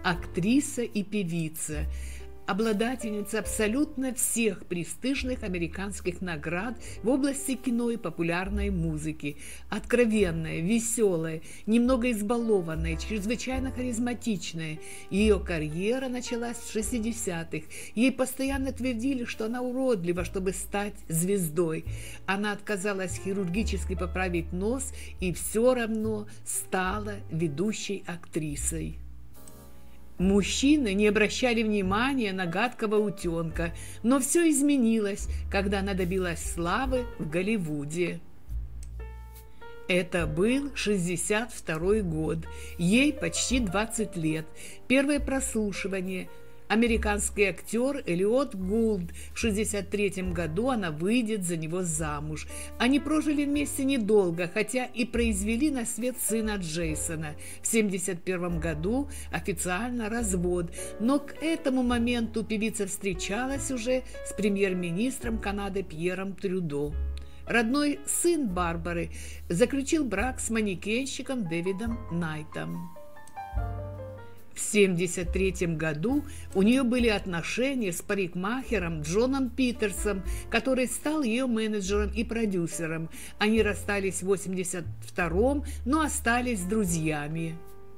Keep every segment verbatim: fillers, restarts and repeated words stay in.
актриса и певица, обладательница абсолютно всех престижных американских наград в области кино и популярной музыки. Откровенная, веселая, немного избалованная, чрезвычайно харизматичная. Ее карьера началась в шестидесятых. Ей постоянно твердили, что она уродлива, чтобы стать звездой. Она отказалась хирургически поправить нос и все равно стала ведущей актрисой. Мужчины не обращали внимания на гадкого утенка, но все изменилось, когда она добилась славы в Голливуде. Это был шестьдесят второй год, ей почти двадцать лет. Первое прослушивание. Американский актер Эллиот Гулд. В шестьдесят третьем году она выйдет за него замуж. Они прожили вместе недолго, хотя и произвели на свет сына Джейсона. В семьдесят первом году официально развод, но к этому моменту певица встречалась уже с премьер-министром Канады Пьером Трюдо. Родной сын Барбары заключил брак с манекенщиком Дэвидом Найтом. В семьдесят третьем году у нее были отношения с парикмахером Джоном Питерсом, который стал ее менеджером и продюсером. Они расстались в восемьдесят втором, но остались друзьями.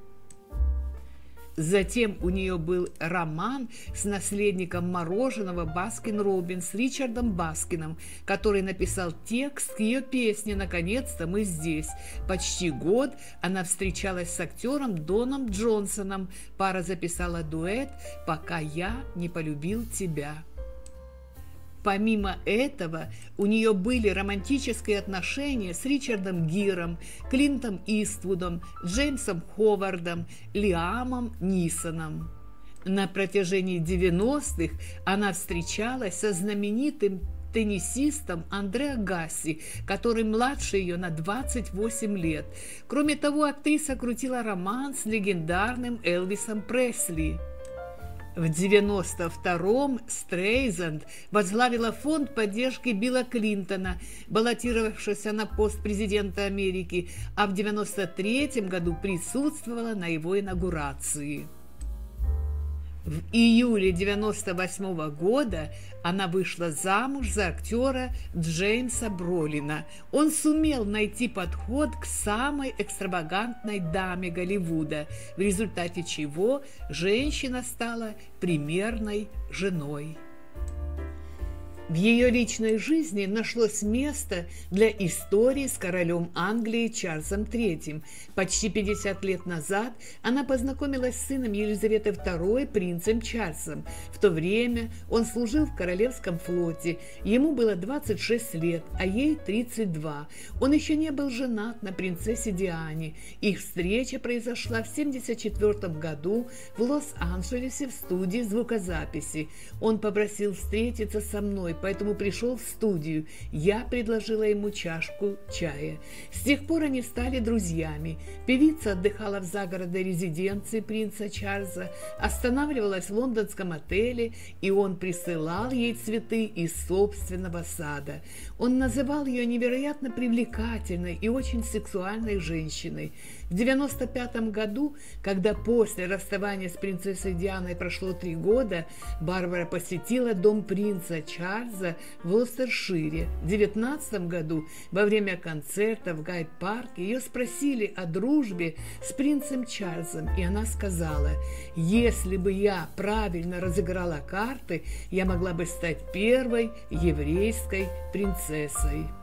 Затем у нее был роман с наследником мороженого Баскин-Роббинс Ричардом Баскином, который написал текст к ее песне «Наконец-то мы здесь». Почти год она встречалась с актером Доном Джонсоном. Пара записала дуэт «Пока я не полюбил тебя». Помимо этого, у нее были романтические отношения с Ричардом Гиром, Клинтом Иствудом, Джеймсом Ховардом, Лиамом Нисоном. На протяжении девяностых она встречалась со знаменитым теннисистом Андре Агасси, который младше ее на двадцать восемь лет. Кроме того, актриса крутила роман с легендарным Элвисом Пресли. В девяносто втором Стрейзанд возглавила фонд поддержки Билла Клинтона, баллотировавшегося на пост президента Америки, а в девяносто третьем году присутствовала на его инаугурации. В июле девяносто восьмого года она вышла замуж за актера Джеймса Бролина. Он сумел найти подход к самой экстравагантной даме Голливуда, в результате чего женщина стала примерной женой. В ее личной жизни нашлось место для истории с королем Англии Чарльзом третьим. Почти пятьдесят лет назад она познакомилась с сыном Елизаветы второй, принцем Чарльзом. В то время он служил в Королевском флоте. Ему было двадцать шесть лет, а ей тридцать два. Он еще не был женат на принцессе Диане. Их встреча произошла в семьдесят четвёртом году в Лос-Анджелесе в студии звукозаписи. Он попросил встретиться со мной, поэтому пришел в студию. Я предложила ему чашку чая. С тех пор они стали друзьями. Певица отдыхала в загородной резиденции принца Чарльза, останавливалась в лондонском отеле, и он присылал ей цветы из собственного сада. Он называл ее невероятно привлекательной и очень сексуальной женщиной. В девяносто пятом году, когда после расставания с принцессой Дианой прошло три года, Барбара посетила дом принца Чарльза в Лостершире. В девятнадцатом году, во время концерта в Гайд-парке, ее спросили о дружбе с принцем Чарльзом, и она сказала: «Если бы я правильно разыграла карты, я могла бы стать первой еврейской принцессой».